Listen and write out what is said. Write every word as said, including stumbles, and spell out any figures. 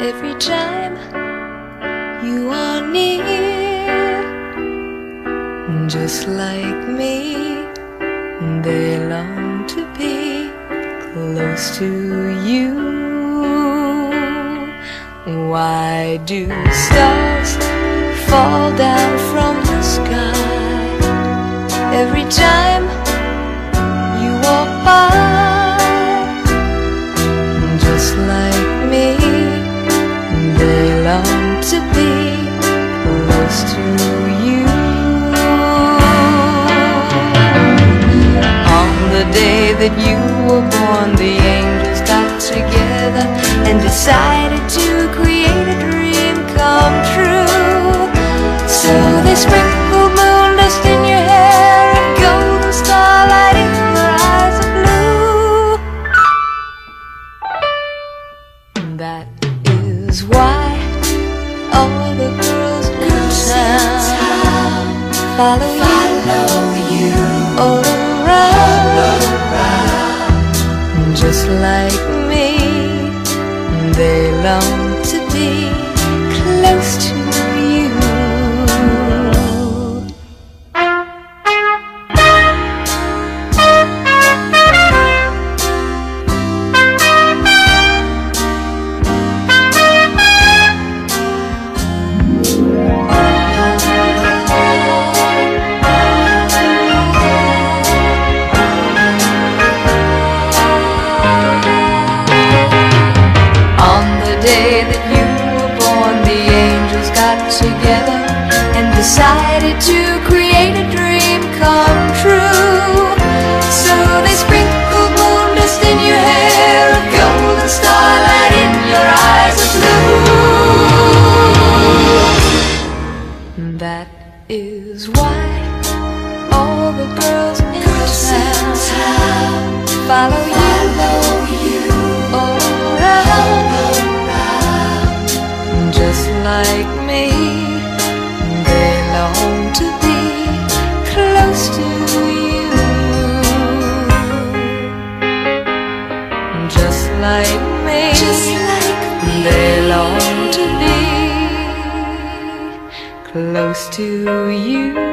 every time you are near. Just like me, they long to be close to you. Why do stars fall down from the sky every time you walk by? Just like me, they long to be close to you. On the day that you were born, the angels got together and decided to create a dream come true. So they sprinkled moon dust in your hair and golden starlight in your eyes of blue. That is why all the girls in town follow you all around. Just like me, they long to be close to you. Day that you were born, the angels got together and decided to create a dream come true. So they sprinkled moon dust in your hair, a golden starlight in your eyes of blue. That is why all the girls in town follow you all around. Just like me, they long to be close to you. Just like me, Just like me. They long to be close to you.